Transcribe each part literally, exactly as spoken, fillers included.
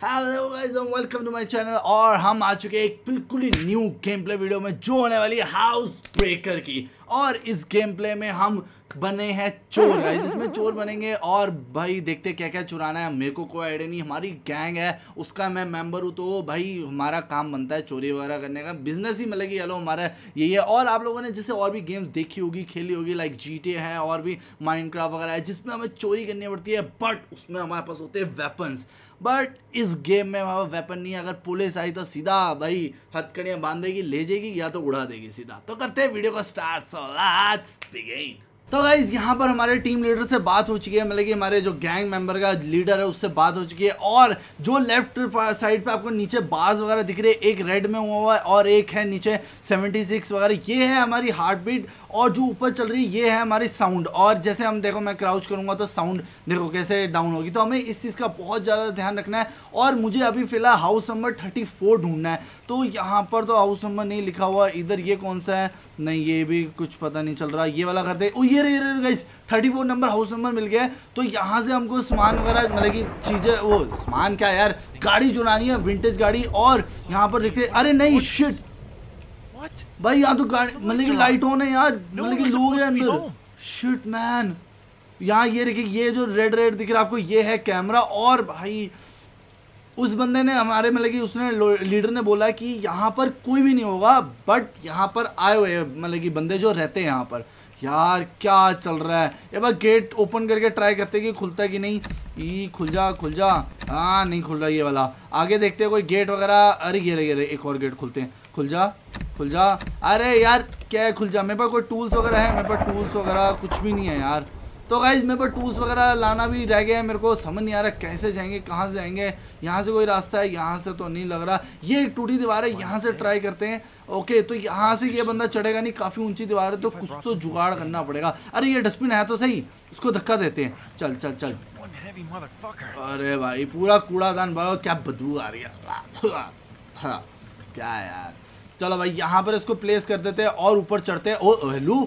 Hello guys and welcome to my channel. और हम आ चुके हैं एक बिल्कुल ही न्यू गेम प्ले वीडियो में जो होने वाली है हाउस ब्रेकर की। और इस गेम प्ले में हम बने हैं चोर गाइस, इसमें चोर बनेंगे और भाई देखते क्या क्या चुराना है। मेरे को कोई आइडिया नहीं, हमारी गैंग है उसका मैं मेंबर हूँ, तो भाई हमारा काम बनता है चोरी वगैरह करने का, बिजनेस ही मतलब कि चलो हमारा यही है। और आप लोगों ने जैसे और भी गेम्स देखी होगी, खेली होगी, लाइक जीटीए है और भी माइनक्राफ्ट वगैरह है जिसमें हमें चोरी करनी पड़ती है, बट उसमें हमारे पास होते हैं वेपन्स। बट इस गेम में हमारा वेपन नहीं है, अगर पुलिस आई तो सीधा भाई हथकड़ियाँ बांध देगी, ले जाएगी या तो उड़ा देगी सीधा। तो करते हैं वीडियो का स्टार्ट, सो लेट्स बिगिन। तो गाइज यहाँ पर हमारे टीम लीडर से बात हो चुकी है, मतलब कि हमारे जो गैंग मेंबर का लीडर है उससे बात हो चुकी है। और जो लेफ्ट साइड पे आपको नीचे बार्स वगैरह दिख रहे हैं, एक रेड में हुआ हुआ है और एक है नीचे सेवेंटी सिक्स वगैरह, ये है हमारी हार्ट बीट। और जो ऊपर चल रही है ये है हमारी साउंड। और जैसे हम देखो मैं क्राउच करूंगा तो साउंड देखो कैसे डाउन होगी, तो हमें इस चीज़ का बहुत ज़्यादा ध्यान रखना है। और मुझे अभी फिलहाल हाउस नंबर थर्टी फोर ढूंढना है, तो यहाँ पर तो हाउस नंबर नहीं लिखा हुआ इधर, ये कौन सा है, नहीं ये भी कुछ पता नहीं चल रहा, ये वाला करते ओ ये रे guys thirty four number house number मिल गया है। तो यहाँ से हमको सामान वगैरह मतलब कि चीज़ें, वो सामान क्या यार, गाड़ी चुरानी है, विंटेज गाड़ी। और यहाँ पर देखते, अरे नहीं शिट भाई, यहाँ तो गाड़ी मतलब कि लाइट ऑन है यार, मतलब कि लोग हैं अंदर, शिट मैन। यहाँ ये देखिए, ये जो रेड रेड दिख रहा है आपको, ये है कैमरा। और भाई उस बंदे ने हमारे मतलब कि उसने लीडर ने बोला कि यहाँ पर कोई भी नहीं होगा, बट यहाँ पर आए हुए मतलब कि बंदे जो रहते हैं यहाँ पर। यार क्या चल रहा है, एक बार गेट ओपन करके ट्राई करते कि खुलता है कि नहीं। ई खुल जा खुल जा, हाँ नहीं खुल रहा ये वाला। आगे देखते हैं कोई गेट वगैरह, अरे ये रहे ये रहे एक और गेट खुलते हैं, खुल जा खुल जा। अरे यार क्या है, खुल जा। मेरे पास कोई टूल्स वगैरह है, मेरे पास टूल्स वगैरह कुछ भी नहीं है यार। तो गाइज मेरे पास टूल्स वगैरह लाना भी रह गया है, मेरे को समझ नहीं आ रहा कैसे जाएंगे, कहाँ से जाएंगे। यहाँ से कोई रास्ता है, यहाँ से तो नहीं लग रहा, ये एक टूटी दीवार है, यहाँ से ट्राई करते हैं। ओके तो यहाँ से ये बंदा चढ़ेगा नहीं, काफ़ी ऊंची दीवार है, तो कुछ तो जुगाड़ करना पड़ेगा। अरे ये डस्टबिन है तो सही, उसको धक्का देते हैं, चल चल चल। अरे भाई पूरा कूड़ादान भरा, क्या बदबू आ रही है क्या यार। चलो भाई यहाँ पर इसको प्लेस कर देते हैं और ऊपर चढ़ते हैं। ओ हेलो,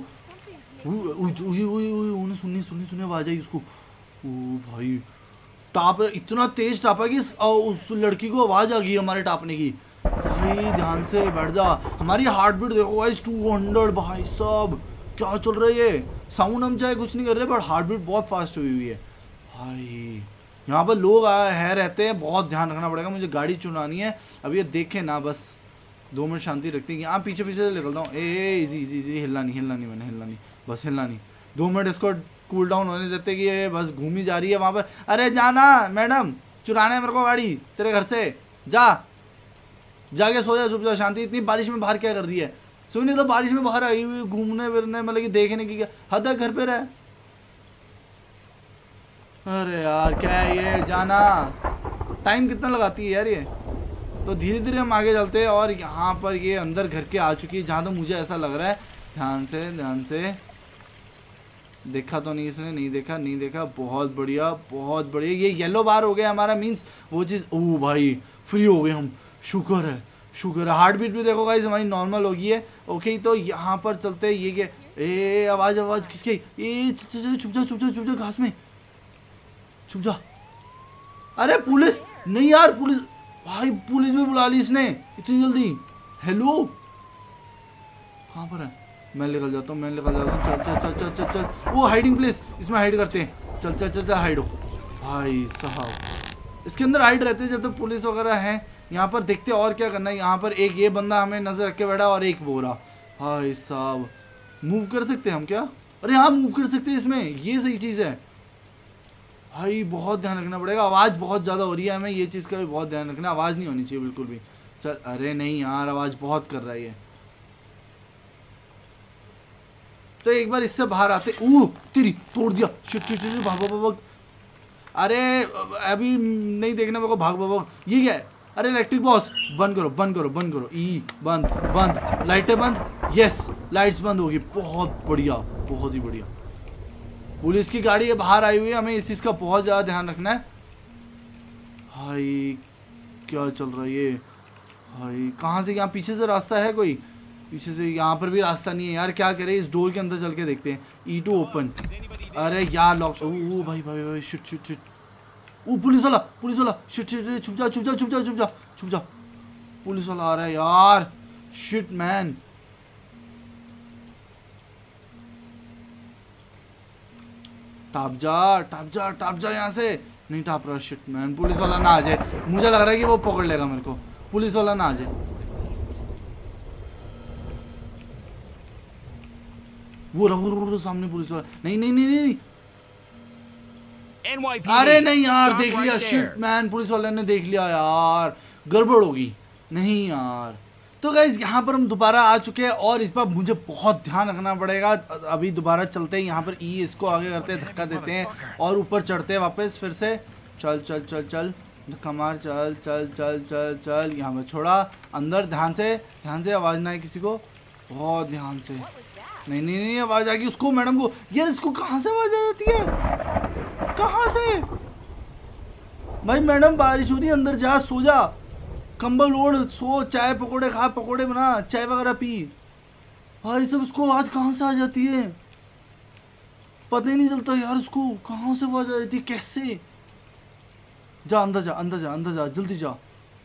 सुनिए सुनिए सुनिए आवाज आई उसको। ओ भाई टाप इतना तेज टापा कि उस लड़की को आवाज आ गई हमारे टापने की। भाई ध्यान से बैठ जा, हमारी हार्ट बीट देखो गाइस टू हंड्रेड। भाई साहब क्या चल रहा है ये, साउंड हम चाहे कुछ नहीं कर रहे बट हार्ट बीट बहुत फास्ट हुई हुई है। भाई यहाँ पर लोग आए हैं रहते हैं, बहुत ध्यान रखना पड़ेगा, मुझे गाड़ी चुनानी है। अब ये देखें ना, बस दो मिनट शांति रखते हैं। यहाँ पीछे पीछे से निकलता हूँ। ए इजी इजी इजी, हिलना नहीं हिलना नहीं, मैंने हिलना नहीं, बस हिलना नहीं। दो मिनट इसको कूल डाउन होने देते कि ये बस घूम ही जा रही है वहाँ पर। अरे जाना मैडम, चुराना है मेरे को गाड़ी तेरे घर से, जा जाके सो जा चुपचाप शांति। इतनी बारिश में बाहर क्या कर रही है, सुनिए तो बारिश में बाहर आई हुई घूमने फिरने, मतलब कि देखने की क्या हद है, घर पे रहे। अरे यार क्या है ये, जाना टाइम कितना लगाती है यार ये। तो धीरे धीरे हम आगे चलते हैं और यहाँ पर ये अंदर घर के आ चुकी है, जहाँ तो मुझे ऐसा लग रहा है। ध्यान से ध्यान से, देखा तो नहीं इसने, नहीं देखा नहीं देखा, बहुत बढ़िया बहुत बढ़िया। ये येलो बार हो गया हमारा, मीन्स वो चीज़, ओ भाई फ्री हो गए हम, शुक्र है शुक्र है। हार्ट बीट भी देखो गाइस हमारी नॉर्मल हो गई है। ओके तो यहाँ पर चलते हैं, ये क्या, ए आवाज़ आवाज़ किसकी, ए छुप जा छुप जा छुप जा घास में छुप जा। अरे पुलिस नहीं यार, पुलिस भाई पुलिस भी बुला ली इसने इतनी जल्दी। हेलो कहाँ पर है, मैं निकल जाता हूँ मैं निकल जाता हूँ चल चल चल चल चल चल। वो हाइडिंग प्लेस, इसमें हाइड करते हैं, चल चल चल चल हाइड हो। भाई साहब इसके अंदर हाइड रहते हैं जब तक पुलिस वगैरह हैं। यहाँ पर देखते और क्या करना है। यहाँ पर एक ये बंदा हमें नजर रख के बैठा और एक बोरा। भाई साहब मूव कर सकते हैं हम क्या, अरे हाँ मूव कर सकते हैं इसमें, ये सही चीज़ है। भाई बहुत ध्यान रखना पड़ेगा, आवाज़ बहुत ज़्यादा हो रही है, हमें ये चीज़ का भी बहुत ध्यान रखना, आवाज़ नहीं होनी चाहिए बिल्कुल भी। चल अरे नहीं यार आवाज़ बहुत कर रहा है ये। तो एक बार इससे बाहर आते, ओ तेरी तोड़ दिया, शिट शिट शिट, भाग भाग भाग। अरे अभी नहीं देखना मेरे को, भाग भाग भाग। ये क्या है, अरे इलेक्ट्रिक बॉस बंद करो बंद करो बंद करो, ई बंद बंद, लाइटें बंद, यस लाइट्स बंद होगी, बहुत बढ़िया बहुत ही बढ़िया। पुलिस की गाड़ी बाहर आई हुई है, हमें इस चीज़ का बहुत ज़्यादा ध्यान रखना है। भाई क्या चल रहा है ये, भाई कहाँ से, यहाँ पीछे से रास्ता है कोई, पीछे से यहाँ पर भी रास्ता नहीं है यार, क्या करें, इस डोर के अंदर चल के देखते हैं। ई टू ओपन, अरे यार लॉक, ओ भाई भाई भाई शिट शिट शिट, वो पुलिस वाला पुलिस वाला शिट शिट छुप जा छुप जा छुप जा छुप जा छुप जा पुलिस वाला आ रहा है यार शिट मैन टाप जा टाप जा टाप जा यहाँ से नहीं टाप रहा शिट मैन पुलिस वाला ना आ जाए मुझे लग रहा है कि वो पकड़ लेगा मेरे को पुलिस वाला ना आ जाए वो रहा वो रहा सामने पुलिस वाला नहीं नहीं नहीं नहीं अरे नहीं यार देख लिया शिट मैन पुलिस वाले ने देख लिया यार गड़बड़ होगी नहीं यार तो गाइस यहाँ पर हम दोबारा आ चुके हैं और इस बार मुझे बहुत ध्यान रखना पड़ेगा अभी दोबारा चलते हैं यहाँ पर ई इसको आगे करते हैं धक्का देते हैं और ऊपर चढ़ते हैं वापस फिर से चल चल चल चल धक्का मार चल चल चल चल चल यहाँ पर छोड़ा अंदर ध्यान से ध्यान से आवाज़ ना आए किसी को बहुत ध्यान से नहीं नहीं नहीं आवाज़ आ गई उसको मैडम को यार इसको कहाँ से आवाज़ आ जाती है कहाँ से भाई मैडम बारिश हो रही है अंदर जा सो जा कंबल ओढ़ सो चाय पकोड़े खा पकोड़े बना चाय वगैरह पी भाई सब उसको आवाज़ कहाँ से आ जाती है पता ही नहीं चलता यार उसको कहाँ से आवाज़ आ जाती है कैसे जा अंदर जा अंदर जा अंदर जा जल्दी जा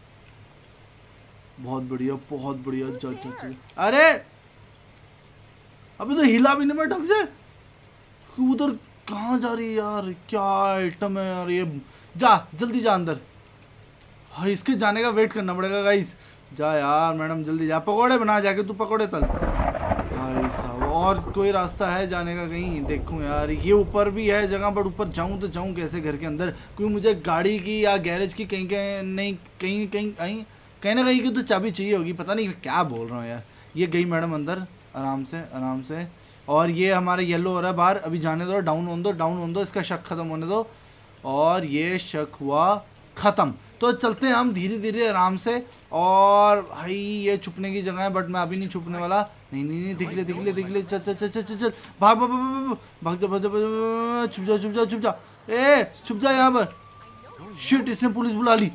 बहुत बढ़िया बहुत बढ़िया जा जा जा अरे अभी तो हिला भी नहीं मैं ढंग से उधर कहाँ जा रही है यार क्या आइटम है यार ये जा जल्दी जा अंदर हाँ इसके जाने का वेट करना पड़ेगा गाइस जा यार मैडम जल्दी जा पकोड़े बना जाके तू पकोड़े तल भाई साहब और कोई रास्ता है जाने का कहीं देखूं यार ये ऊपर भी है जगह पर ऊपर जाऊं तो जाऊं कैसे घर के अंदर क्योंकि मुझे गाड़ी की या गैरेज की कहीं कहीं नहीं कहीं कहीं कहीं कहीं ना कहीं की तो चाबी चाहिए होगी पता नहीं क्या बोल रहा हूँ यार ये गई मैडम अंदर आराम से आराम से और ये हमारे येलो हो रहा है बाहर अभी जाने दो डाउन होने दो डाउन होने दो इसका शक ख़त्म होने दो और ये शक हुआ ख़त्म तो चलते हैं हम धीरे धीरे आराम से और भाई ये छुपने की जगह है बट मैं अभी नहीं छुपने वाला नहीं नहीं नहीं दिख ले दिख ले दिख ले चल चल चल चल चल चल भाग भाग भाग भाग जा भाग जा छुप जा छुप जा छुप जा ए छुप जा यहाँ पर शिट इसने पुलिस बुला ली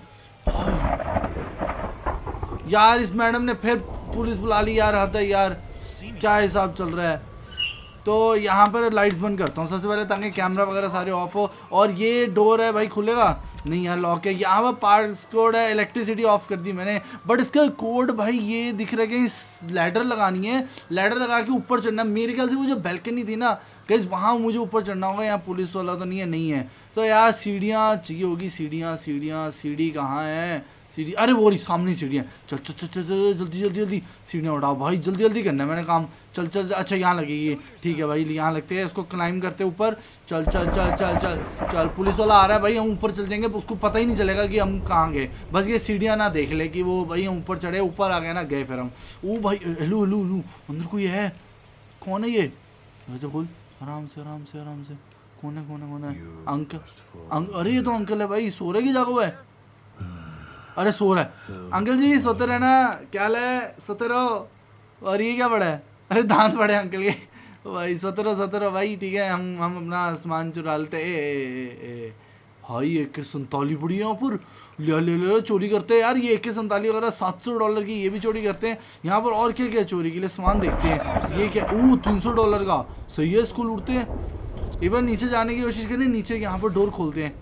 यार इस मैडम ने फिर पुलिस बुला ली यार हद है यार क्या हिसाब चल रहा है तो यहाँ पर लाइट्स बंद करता हूँ सबसे पहले ताकि कैमरा वगैरह सारे ऑफ हो और ये डोर है भाई खुलेगा नहीं यार लॉक है यहाँ पर पार्ट्स कोड है इलेक्ट्रिसिटी ऑफ कर दी मैंने बट इसका कोड भाई ये दिख रहा है कि लैडर लगानी है लैडर लगा के ऊपर चढ़ना मेरे ख्याल से वो जो बैल्कनी थी ना गाइस वहाँ मुझे ऊपर चढ़ना होगा यहाँ पुलिस वाला तो नहीं है नहीं है तो यार सीढ़ियाँ चाहिए होगी सीढ़ियाँ सीढ़ियाँ सीढ़ी कहाँ है सीढ़ी अरे वो रही सामने सीढ़ियाँ चल चल चल चल जल्दी जल्दी जल्दी सीढ़ियाँ उठाओ भाई जल्दी जल्दी करना है मैंने काम चल चल अच्छा यहाँ लगेगी ठीक है भाई यहाँ लगते हैं इसको क्लाइम करते हैं ऊपर चल चल चल चल चल चल पुलिस वाला आ रहा है भाई हम ऊपर चल जाएंगे उसको पता ही नहीं चलेगा कि हम कहाँ गए बस ये सीढ़ियाँ ना देख ले कि वो भाई हम ऊपर चढ़े ऊपर आ गए ना गए फिर हम ओ भाई हेलो हेलो हेलो अंदर कोई है कौन है ये अच्छा खोल आराम से आराम से आराम से कौन है कौन है कौन है अंकल अरे ये तो अंकल है भाई सो रहे की जगह है अरे सो रहा है अंकल जी सोते रहना क्या हाल है सोते रहो और ये क्या पड़ा है अरे दांत पड़े अंकल के भाई सोते रहो सोते रहो भाई ठीक है हम हम अपना सामान चुरा लेते ए, ए, ए, भाई एक के संताली पड़ी है यहाँ पर ले ले ले चोरी करते हैं यार ये एक के संताली वगैरह सात सौ डॉलर की ये भी चोरी करते हैं यहाँ पर और क्या क्या चोरी के लिए सामान देखते हैं ये क्या ओह तीन सौ डॉलर का सही है स्कूल उठते हैं एक बार नीचे जाने की कोशिश करें नीचे यहाँ पर डोर खोलते हैं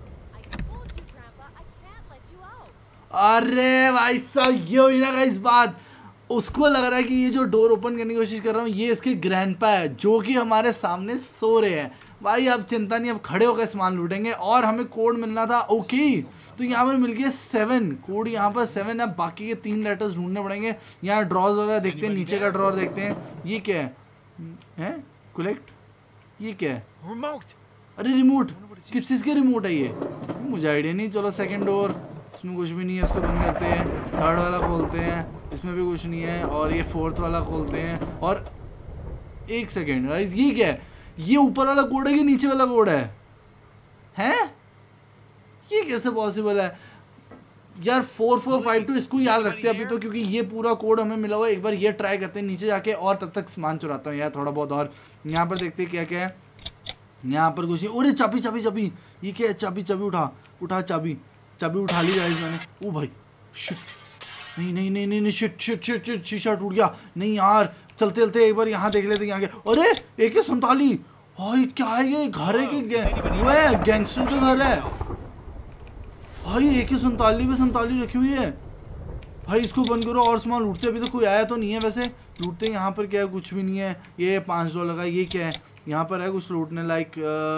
अरे भाई साहब ये हुई ना गाइस बात उसको लग रहा है कि ये जो डोर ओपन करने की कोशिश कर रहा हूँ ये इसके ग्रैंडपा है जो कि हमारे सामने सो रहे हैं भाई अब चिंता नहीं अब खड़े होकर सामान लूटेंगे और हमें कोड मिलना था ओके तो यहाँ पर मिल गया सेवन कोड यहाँ पर सेवन है बाकी के तीन लेटर्स ढूंढने पड़ेंगे यहाँ ड्रॉज वगैरह देखते हैं नीचे का ड्रॉर देखते हैं ये क्या है हैं कलेक्ट ये क्या है अरे रिमोट किस चीज़ के रिमोट है ये मुझे आइडिया नहीं चलो सेकेंड डोर इसमें कुछ भी नहीं है इसको बंद करते हैं थर्ड वाला खोलते हैं इसमें भी कुछ नहीं है और ये फोर्थ वाला खोलते हैं और एक सेकेंड गाइस ये क्या है ये ऊपर वाला कोड है कि नीचे वाला कोड है हैं ये कैसे पॉसिबल है यार फोर फोर फाइव टू इसको याद रखते हैं अभी तो क्योंकि ये पूरा कोड हमें मिला हुआ है एक बार ये ट्राई करते हैं नीचे जाके और तब तक सामान चुराता हूँ यार थोड़ा बहुत और यहाँ पर देखते हैं क्या क्या है यहाँ पर कुछ नहीं अरे चाबी चाबी चाबी ये क्या है चाबी चाबी उठा उठा चाबी चाबी उठा ली गाइस मैंने ओ भाई शिट नहीं नहीं नहीं नहीं शिट शिट शिट शिट शीशा टूट गया नहीं यार चलते चलते एक बार यहाँ देख लेते यहाँ के अरे एक संताली भाई क्या है ये घर है कि वो है गैंगस्टर का घर है भाई एक ही सैंतालीस पे सैंतालीस रखी हुई है भाई। इसको बंद करो और सामान लूटते। अभी तो कोई आया तो नहीं है वैसे लूटते। यहाँ पर क्या है, कुछ भी नहीं है। ये पाँच डॉलर का ये क्या है, यहाँ पर है कुछ लूटने लाइक।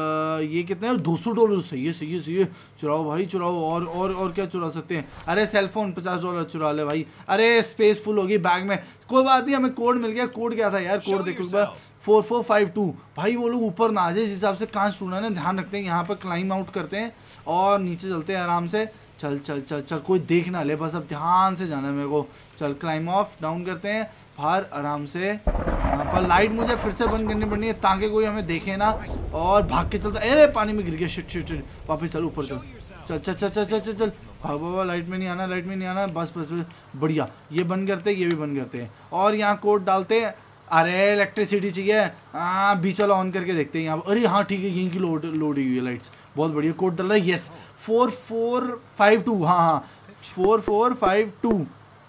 ये कितने है, दो सौ डॉलर। सही है सही है सही है, चुराओ भाई चुराओ। और और और क्या चुरा सकते हैं? अरे सेलफोन पचास डॉलर चुरा ले भाई। अरे स्पेस फुल होगी बैग में, कोई बात नहीं, हमें कोड मिल गया। कोड क्या था यार, कोड देखो एक बार, फोर फोर फाइव टू। भाई वो लोग ऊपर ना आ जाए, इस हिसाब से कहाँ स्टूडेंट है, ध्यान रखते हैं। यहाँ पर क्लाइम आउट करते हैं और नीचे चलते हैं आराम से। चल चल चल चल, कोई देख ना ले, बस अब ध्यान से जाना है मेरे को। चल क्लाइम ऑफ डाउन करते हैं बाहर आराम से। यहाँ पर लाइट मुझे फिर से बंद करनी पड़नी है ताकि कोई हमें देखे ना। और भाग के चलता, अरे पानी में गिर गया, शिट शिट शिट। वापस चल ऊपर चल चल चल चल चल चल चल चल भाग बाबा। लाइट में नहीं आना, लाइट में नहीं आना, बस बस बस बढ़िया। ये बंद करते हैं, ये भी बंद करते हैं और यहाँ कोड डालते हैं। अरे इलेक्ट्रिसिटी चाहिए, हाँ भी चलो ऑन करके देखते हैं यहाँ। अरे हाँ ठीक है, यहीं की लोड लोड हुई है लाइट्स, बहुत बढ़िया। कोड डल रहा है, yes four four five two, हाँ हाँ फोर फोर फाइव टू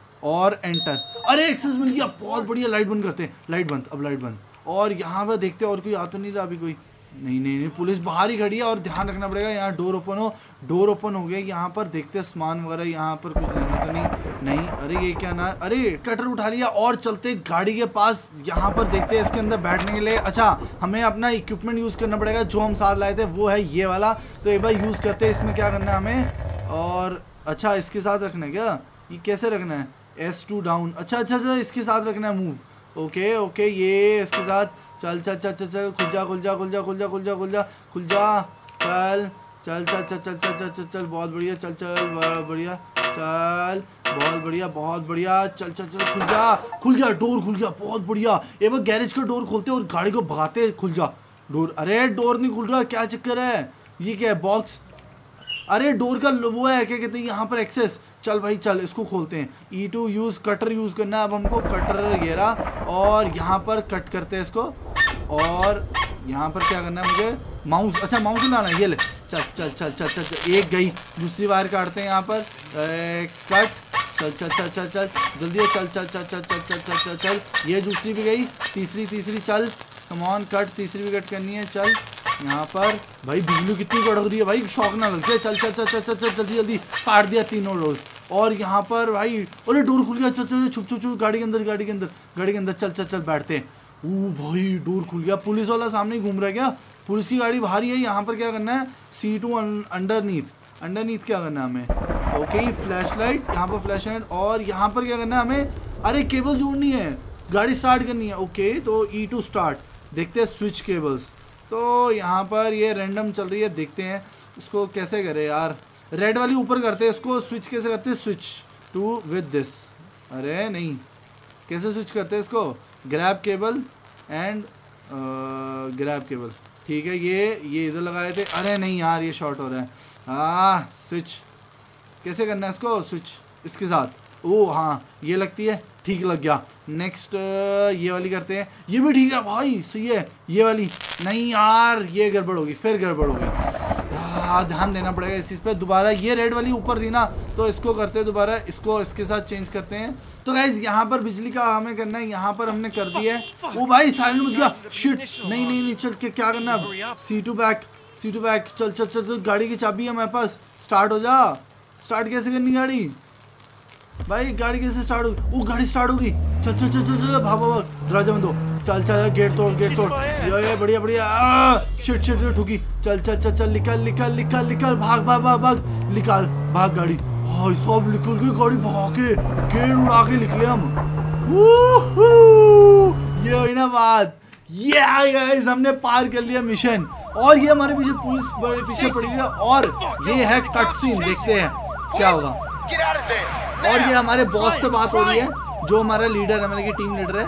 और एंटर। अरे एक्सेस मिल गया, बहुत बढ़िया। लाइट बंद करते हैं, लाइट बंद, अब लाइट बंद। और यहाँ पर देखते हैं और कोई आ तो नहीं रहा अभी कोई। नहीं नहीं नहीं, पुलिस बाहर ही खड़ी है और ध्यान रखना पड़ेगा। यहाँ डोर ओपन हो, डोर ओपन हो गया। यहाँ पर देखते हैं सामान वगैरह, यहाँ पर कुछ लेना तो नहीं। नहीं अरे ये क्या ना, अरे कटर उठा लिया और चलते गाड़ी के पास। यहाँ पर देखते हैं इसके अंदर बैठने के लिए। अच्छा हमें अपना इक्विपमेंट यूज़ करना पड़ेगा, जो हम साथ लाए थे वो है ये वाला। तो एक बार यूज़ करते हैं। इसमें क्या करना है हमें, और अच्छा इसके साथ रखना है क्या, ये कैसे रखना है, एस टू डाउन। अच्छा अच्छा अच्छा इसके साथ रखना है मूव। ओके ओके ये इसके साथ। चल चल चल चल चल खुल जा खुल जा खुल जा खुल जा खुल जा खुल जा खुल जा चल चल चल चल चल चल चल चल चल बहुत बढ़िया। चल चल बढ़िया, चल बहुत बढ़िया बहुत बढ़िया। चल चल चल खुल जा खुल जा, डोर खुल गया, बहुत बढ़िया। एक बार गैरेज का डोर खोलते और गाड़ी को भगाते, खुल जा डोर। अरे डोर नहीं खुल रहा, क्या चक्कर है, ये क्या है बॉक्स। अरे डोर का वो है क्या कहते हैं यहाँ पर एक्सेस। चल भाई चल इसको खोलते हैं। ई टू यूज़ कटर यूज़ करना है अब हमको, कटर घेरा और यहाँ पर कट करते हैं इसको। और यहाँ पर क्या करना है मुझे, माउस, अच्छा माउस ही लाना है, ये ले। चल चल चल चल चल चल एक गई, दूसरी वायर काटते हैं यहाँ पर, कट। चल चल चल चल चल जल्दी चल चल चल चल चल चल चल चल चल ये दूसरी भी गई, तीसरी तीसरी चल कमॉन कट, तीसरी भी कट करनी है। चल यहाँ पर भाई बिजली कितनी कड़क रही है भाई, शौक ना लग जाए। चल चल चल चल चल चल जल्दी जल्दी काट दिया तीनों रोज। और यहाँ पर भाई अरे डोर खुल गया, चल चल छुप छुप छुप गाड़ी के अंदर गाड़ी के अंदर गाड़ी के अंदर चल चल चल बैठते हैं। ओ भाई डोर खुल गया, पुलिस वाला सामने ही घूम रहा है क्या, पुलिस की गाड़ी बाहर ही है। यहाँ पर क्या करना है, सी टू अंडरनीथ अंडरनीथ क्या करना है हमें। ओके फ्लैश लाइट, यहाँ पर फ्लैश लाइट। और यहाँ पर क्या करना है हमें, अरे केबल जोड़नी है, गाड़ी स्टार्ट करनी है। ओके तो ई टू स्टार्ट, देखते हैं स्विच केबल्स। तो यहाँ पर ये रैंडम चल रही है, देखते हैं इसको कैसे करें यार। रेड वाली ऊपर करते हैं इसको, स्विच कैसे करते हैं, स्विच टू विद दिस। अरे नहीं कैसे स्विच करते हैं इसको, grab cable and grab cable, ठीक है। ये ये इधर लगाए थे, अरे नहीं यार ये शॉर्ट हो रहा है। हाँ स्विच कैसे करना है इसको, स्विच इसके साथ। ओ हाँ ये लगती है, ठीक लग गया। नेक्स्ट ये वाली करते हैं, ये भी ठीक है भाई सही है। ये वाली नहीं यार ये गड़बड़ होगी, फिर गड़बड़ होगी। हाँ ध्यान देना पड़ेगा इस चीज़ पे। दोबारा ये रेड वाली ऊपर थी ना, तो इसको करते हैं दोबारा, इसको इसके साथ चेंज करते हैं। तो गाइज यहाँ पर बिजली का हमें करना है, यहाँ पर हमने कर दिया है। ओ भाई साइलेंट मुझ गया, शिट नहीं नहीं नहीं चल के क्या करना है, सी टू बैक सी टू बैक। चल चल चल चल गाड़ी की चाबी है मेरे पास, स्टार्ट हो जा। स्टार्ट कैसे करनी गाड़ी भाई, गाड़ी कैसे स्टार्ट होगी, वो गाड़ी स्टार्ट होगी। चल चल चल चल चल भाग भाग, दरवाजा बंद हो। चल चल गेट तोड़ गेट तोड़, ये ये बढ़िया बढ़िया। शिट शिट ठुकी, चल चल चल चल निकल निकल निकल निकल, भाग भाग भाग भाग निकाल भाग गाड़ी। भाई सब निकल गई गाड़ी, भाग के गेट उड़ा के निकले हम। ये हुई ना बात, ये गाइस हमने पार कर लिया मिशन। और ये हमारे पीछे पुलिस पीछे पड़ी हुई है और ये है कट सीन, देखते हैं क्या होगा। और ये हमारे बॉस से बात हो रही है, जो हमारा लीडर है, मतलब की टीम लीडर है।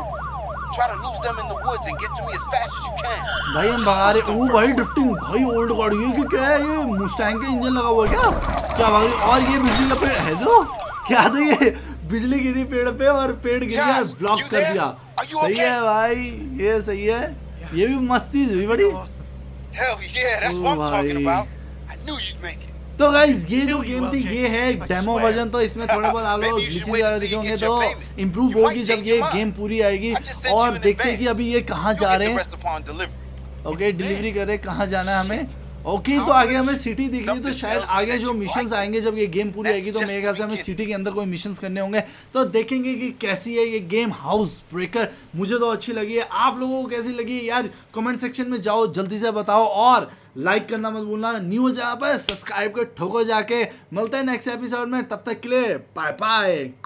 भाई हम भगा रहे, ओ भाई ड्रिफ्टिंग, भाई ओल्ड गाड़ी है कि क्या है, ये मुस्टैंग का इंजन लगा हुआ है क्या, क्या भाग रही। और ये बिजली का पेड़ है, जो क्या था ये, बिजली गिरी पेड़ पे और पेड़ गिर गया, ब्लॉक कर दिया। सही है भाई, ये सही है, ये भी मस्त चीज हुई बड़ी। तो गाइज ये जो गेम थी ये है एक डेमो वर्जन, तो इसमें थोड़ा बहुत आप लोग ग्लिचेस वगैरह दिखेंगे, तो इम्प्रूव होगी जब ये गेम पूरी आएगी। और देखते हैं कि अभी ये कहाँ जा रहे हैं। ओके डिलीवरी कर रहे हैं, कहाँ जाना है हमें। ओके okay, तो आगे हमें सिटी दिख रही है, तो शायद आगे जो मिशंस आएंगे जब ये गेम पूरी आएगी तो मेरे ख्याल से हमें सिटी के अंदर कोई मिशंस करने होंगे। तो देखेंगे कि कैसी है ये गेम हाउस ब्रेकर। मुझे तो अच्छी लगी है, आप लोगों को कैसी लगी है यार कमेंट सेक्शन में जाओ जल्दी से बताओ, और लाइक करना मत भूलना, न्यू हो जहाँ पर सब्सक्राइब कर ठोको जाके। मिलते हैं नेक्स्ट एपिसोड में, तब तक के लिए बाय बाय।